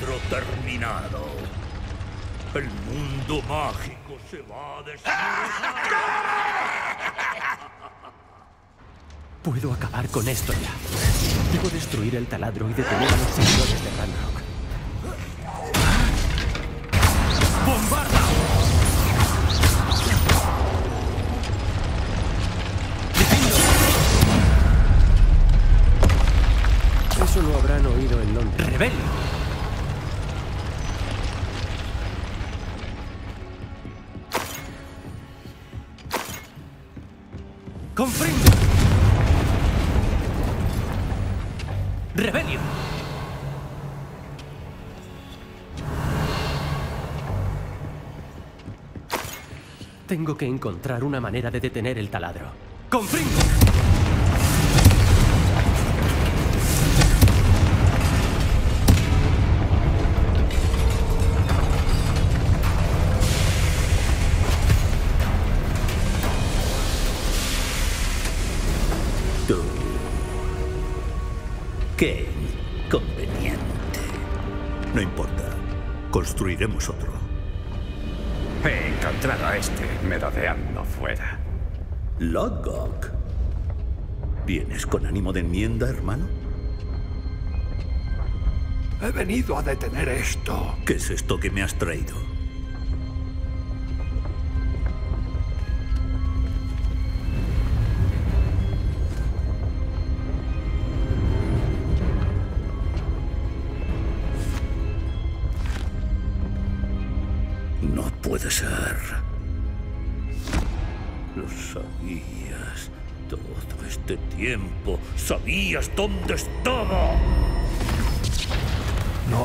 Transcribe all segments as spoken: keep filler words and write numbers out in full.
taladro terminado. El mundo mágico se va a desmoronar. Puedo acabar con esto ya. Debo destruir el taladro y detener a los seguidores de Ranrock. ¡Bombarda! Eso lo habrán oído en Londres. ¡Rebelde! ¡Comprendo! ¡Rebellion! Tengo que encontrar una manera de detener el taladro. ¡Comprendo! Tú. Qué conveniente. No importa. Construiremos otro. He encontrado a este merodeando fuera. Lodgok. ¿Vienes con ánimo de enmienda, hermano? He venido a detener esto. ¿Qué es esto que me has traído? No puede ser. Lo sabías. Todo este tiempo sabías dónde estaba. No.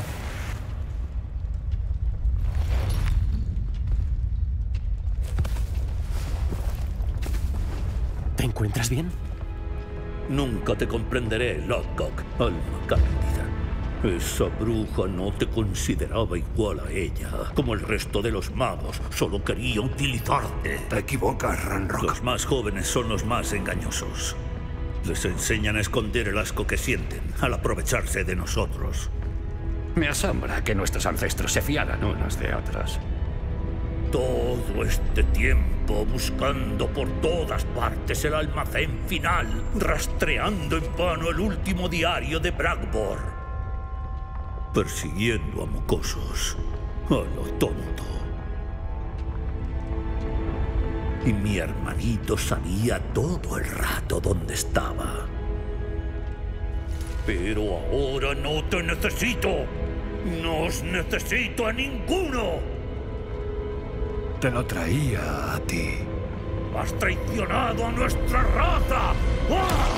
¿Te encuentras bien? Nunca te comprenderé, Lodgok, alma cándida. Esa bruja no te consideraba igual a ella. Como el resto de los magos, solo quería utilizarte. Te equivocas, Ranrock. Los más jóvenes son los más engañosos. Les enseñan a esconder el asco que sienten al aprovecharse de nosotros. Me asombra que nuestros ancestros se fiaran unos de otros. Todo este tiempo buscando por todas partes el almacén final, rastreando en vano el último diario de Bragbor. Persiguiendo a mocosos, a lo tonto. Y mi hermanito sabía todo el rato dónde estaba. Pero ahora no te necesito. No os necesito a ninguno. Te lo traía a ti. Has traicionado a nuestra raza. ¡Ah!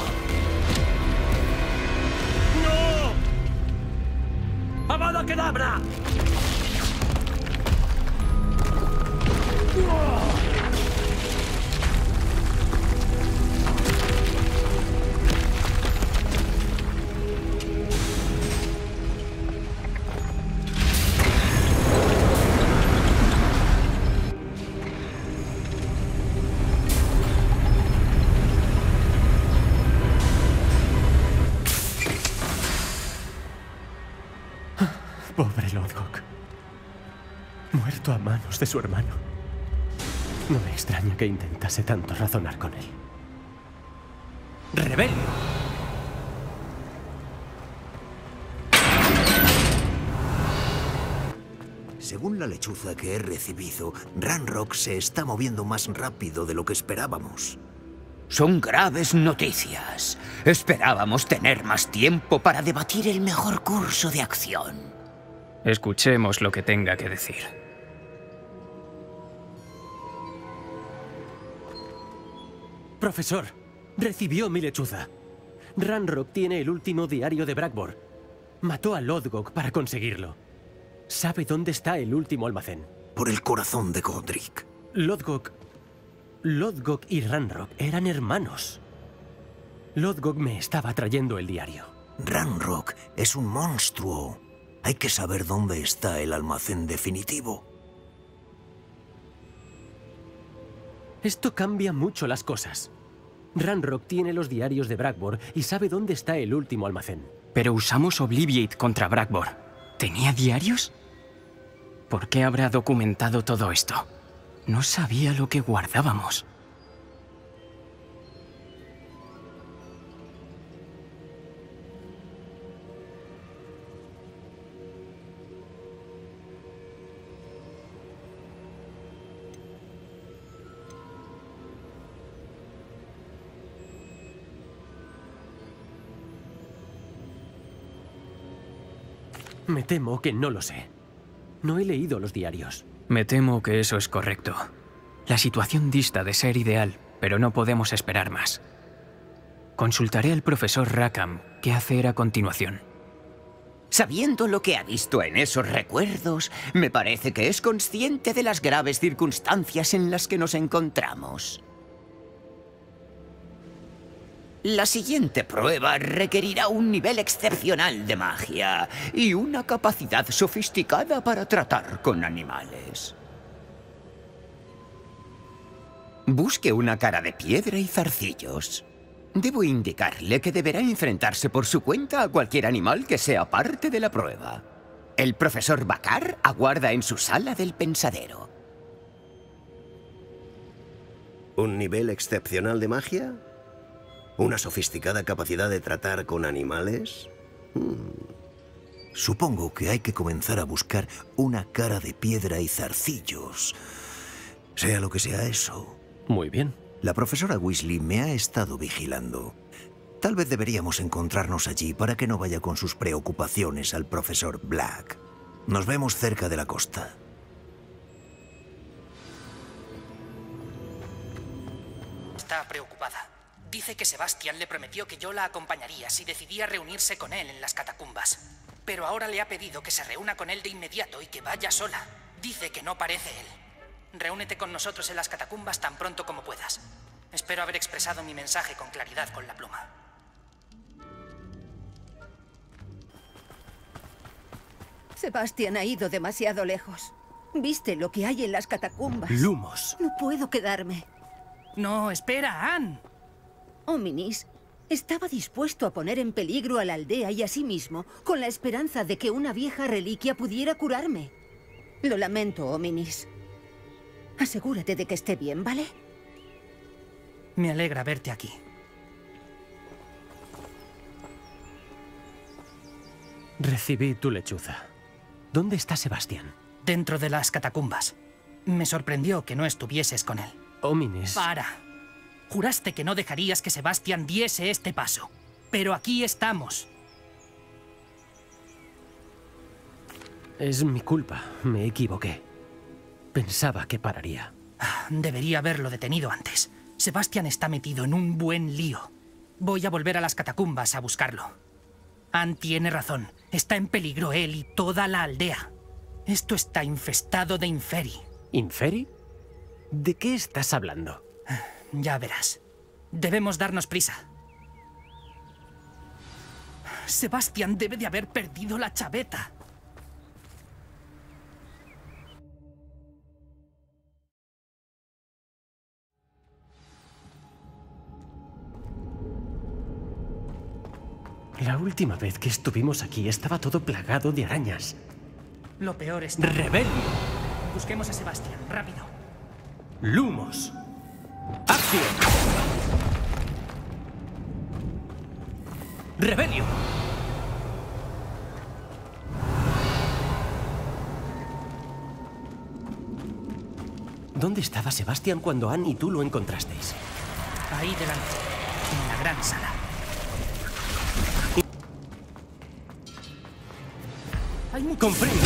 ¡No! ¡Avada Kedavra! Pobre Lodgok. Muerto a manos de su hermano. No me extraña que intentase tanto razonar con él. ¡Rebelde! Según la lechuza que he recibido, Ranrock se está moviendo más rápido de lo que esperábamos. Son graves noticias. Esperábamos tener más tiempo para debatir el mejor curso de acción. Escuchemos lo que tenga que decir. Profesor, recibió mi lechuza. Ranrock tiene el último diario de Bragbor. Mató a Lodgok para conseguirlo. Sabe dónde está el último almacén. Por el corazón de Godric. Lodgok... Lodgok y Ranrock eran hermanos. Lodgok me estaba trayendo el diario. Ranrock es un monstruo. Hay que saber dónde está el almacén definitivo. Esto cambia mucho las cosas. Ranrock tiene los diarios de Bragbor y sabe dónde está el último almacén. Pero usamos Obliviate contra Bragbor. ¿Tenía diarios? ¿Por qué habrá documentado todo esto? No sabía lo que guardábamos. Me temo que no lo sé. No he leído los diarios. Me temo que eso es correcto. La situación dista de ser ideal, pero no podemos esperar más. Consultaré al profesor Rackham qué hacer a continuación. Sabiendo lo que ha visto en esos recuerdos, me parece que es consciente de las graves circunstancias en las que nos encontramos. La siguiente prueba requerirá un nivel excepcional de magia y una capacidad sofisticada para tratar con animales. Busque una cara de piedra y zarcillos. Debo indicarle que deberá enfrentarse por su cuenta a cualquier animal que sea parte de la prueba. El profesor Bakar aguarda en su sala del pensadero. ¿Un nivel excepcional de magia? ¿Una sofisticada capacidad de tratar con animales? Hmm. Supongo que hay que comenzar a buscar una cara de piedra y zarcillos. Sea lo que sea eso. Muy bien. La profesora Weasley me ha estado vigilando. Tal vez deberíamos encontrarnos allí para que no vaya con sus preocupaciones al profesor Black. Nos vemos cerca de la costa. Está preocupada. Dice que Sebastian le prometió que yo la acompañaría si decidía reunirse con él en las catacumbas. Pero ahora le ha pedido que se reúna con él de inmediato y que vaya sola. Dice que no parece él. Reúnete con nosotros en las catacumbas tan pronto como puedas. Espero haber expresado mi mensaje con claridad con la pluma. Sebastian ha ido demasiado lejos. ¿Viste lo que hay en las catacumbas? Lumos. No puedo quedarme. No, espera, Anne. Hominis estaba dispuesto a poner en peligro a la aldea y a sí mismo con la esperanza de que una vieja reliquia pudiera curarme. Lo lamento, Hominis. Asegúrate de que esté bien, ¿vale? Me alegra verte aquí. Recibí tu lechuza. ¿Dónde está Sebastian? Dentro de las catacumbas. Me sorprendió que no estuvieses con él. Hominis. Para. Juraste que no dejarías que Sebastian diese este paso. Pero aquí estamos. Es mi culpa. Me equivoqué. Pensaba que pararía. Debería haberlo detenido antes. Sebastian está metido en un buen lío. Voy a volver a las catacumbas a buscarlo. Anne tiene razón. Está en peligro él y toda la aldea. Esto está infestado de Inferi. ¿Inferi? ¿De qué estás hablando? Ya verás. Debemos darnos prisa. Sebastian debe de haber perdido la chaveta. La última vez que estuvimos aquí estaba todo plagado de arañas. Lo peor es... ¡Rebelio! Busquemos a Sebastian, rápido. ¡Lumos! ¡Acción! ¡Rebelio! ¿Dónde estaba Sebastian cuando Anne y tú lo encontrasteis? Ahí delante, en la gran sala. Hay mucho... ¡Comprendo!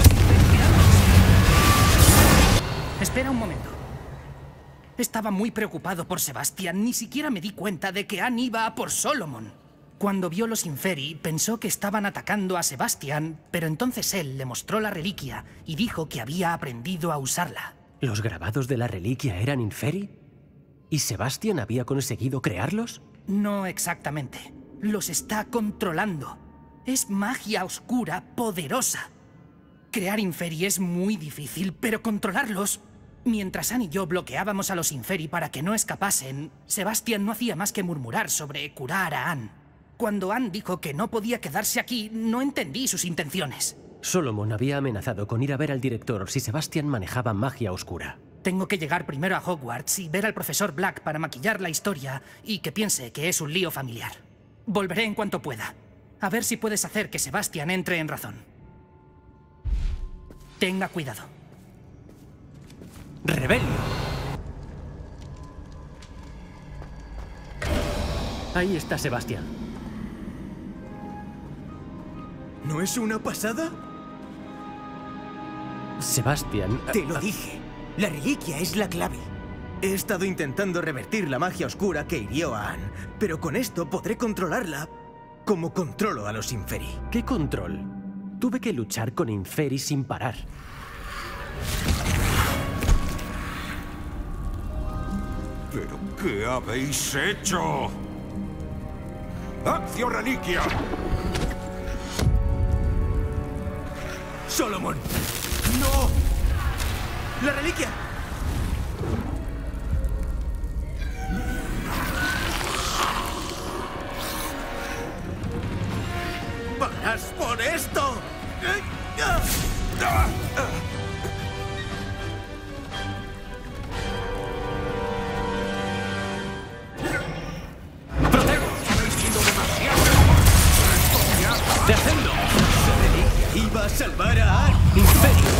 Espera un momento. Estaba muy preocupado por Sebastian. Ni siquiera me di cuenta de que Anne iba a por Solomon. Cuando vio los Inferi, pensó que estaban atacando a Sebastian, pero entonces él le mostró la reliquia y dijo que había aprendido a usarla. ¿Los grabados de la reliquia eran Inferi? ¿Y Sebastian había conseguido crearlos? No exactamente. Los está controlando. Es magia oscura poderosa. Crear Inferi es muy difícil, pero controlarlos... Mientras Anne y yo bloqueábamos a los Inferi para que no escapasen, Sebastian no hacía más que murmurar sobre curar a Anne. Cuando Anne dijo que no podía quedarse aquí, no entendí sus intenciones. Solomon había amenazado con ir a ver al director si Sebastian manejaba magia oscura. Tengo que llegar primero a Hogwarts y ver al profesor Black para maquillar la historia y que piense que es un lío familiar. Volveré en cuanto pueda. A ver si puedes hacer que Sebastian entre en razón. Tenga cuidado. ¡Rebelio! Ahí está Sebastian. ¿No es una pasada? Sebastian... Te lo dije. La reliquia es la clave. He estado intentando revertir la magia oscura que hirió a Anne, pero con esto podré controlarla como controlo a los Inferi. ¿Qué control? Tuve que luchar con Inferi sin parar. ¿Pero qué habéis hecho? ¡Accio Reliquia! ¡Solomon! ¡No! ¡La reliquia! ¡Pagas por esto! ¡Dejadlo! ¡La reliquia iba a salvar a Anne! ¡Inferi!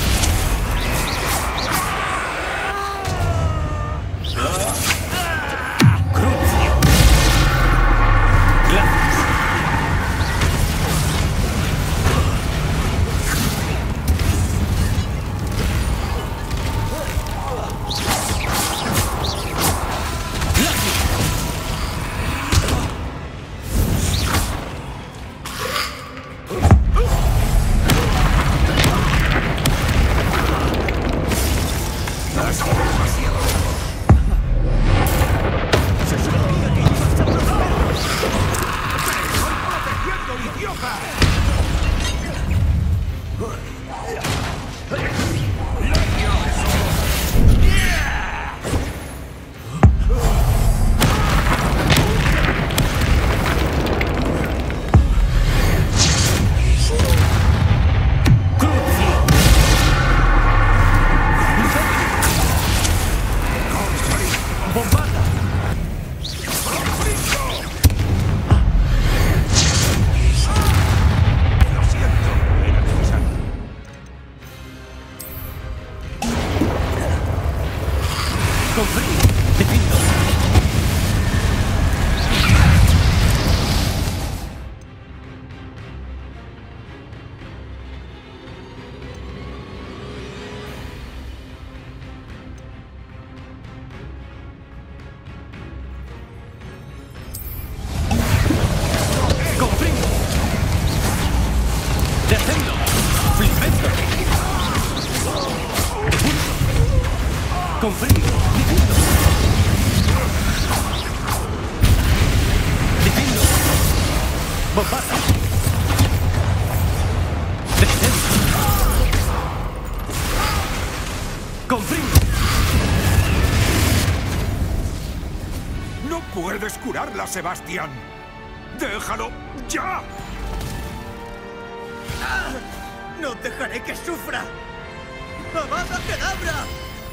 Comprendo. Defiendo. Bombaza. Descendo. Comprendo. ¡No puedes curarla, Sebastián! ¡Déjalo ya! ¡Ah! ¡No dejaré que sufra! ¡Avada Kedavra!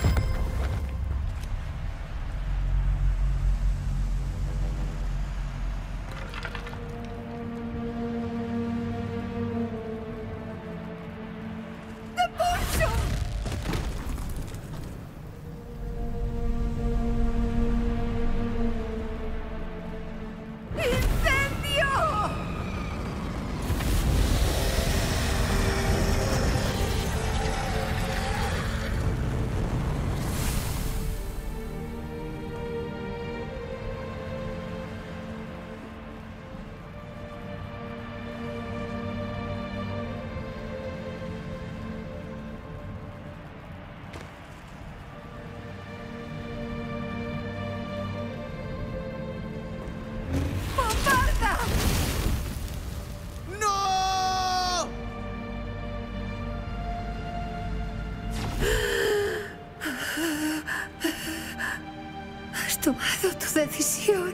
Has tomado tu decisión.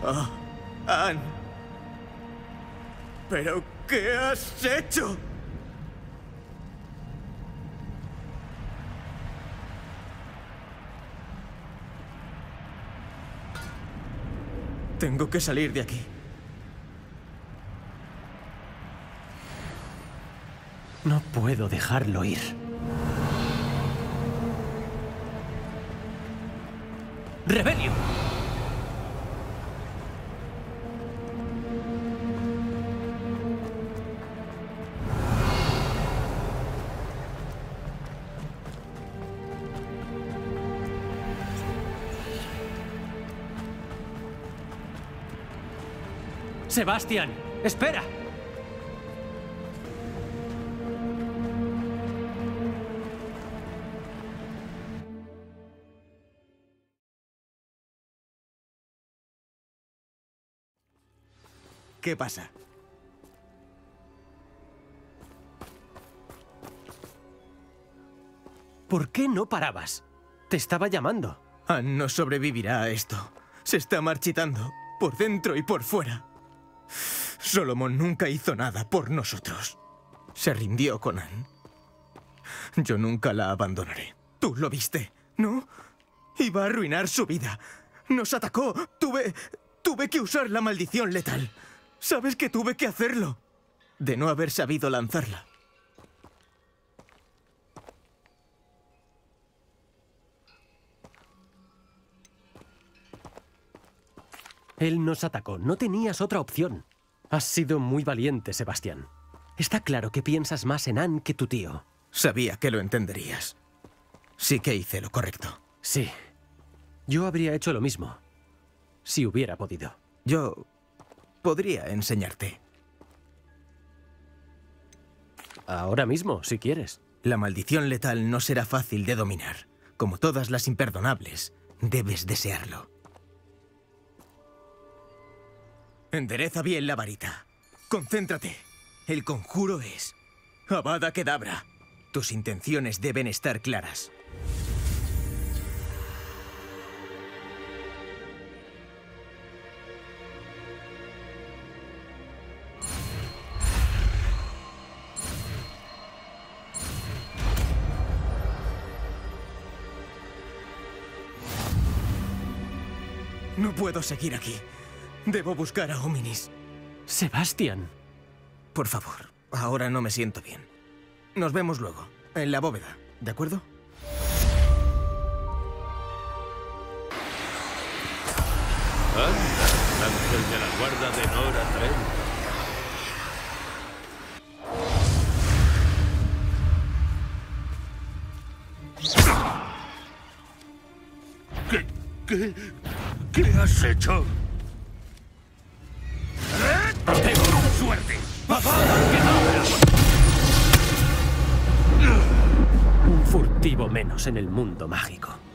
Oh, Anne. ¿Pero qué has hecho? Tengo que salir de aquí. No puedo dejarlo ir. ¡Rebelio! Sebastián, espera. ¿Qué pasa? ¿Por qué no parabas? Te estaba llamando. Anne no sobrevivirá a esto. Se está marchitando, por dentro y por fuera. Solomon nunca hizo nada por nosotros. Se rindió con Anne. Yo nunca la abandonaré. Tú lo viste, ¿no? Iba a arruinar su vida. Nos atacó. Tuve... Tuve que usar la maldición letal. ¿Sabes que tuve que hacerlo? De no haber sabido lanzarla. Él nos atacó. No tenías otra opción. Has sido muy valiente, Sebastián. Está claro que piensas más en Anne que tu tío. Sabía que lo entenderías. Sí que hice lo correcto. Sí. Yo habría hecho lo mismo. Si hubiera podido. Yo podría enseñarte. Ahora mismo, si quieres. La maldición letal no será fácil de dominar. Como todas las imperdonables, debes desearlo. Endereza bien la varita. Concéntrate. El conjuro es Avada Kedavra. Tus intenciones deben estar claras. No puedo seguir aquí. Debo buscar a Hominis. Sebastián. Por favor, ahora no me siento bien. Nos vemos luego, en la bóveda, ¿de acuerdo? Anda, ángel de la guarda de Nora Trent. ¿Qué? ¿Qué? ¿Qué has hecho? ¡Tengo suerte! Un furtivo menos en el mundo mágico.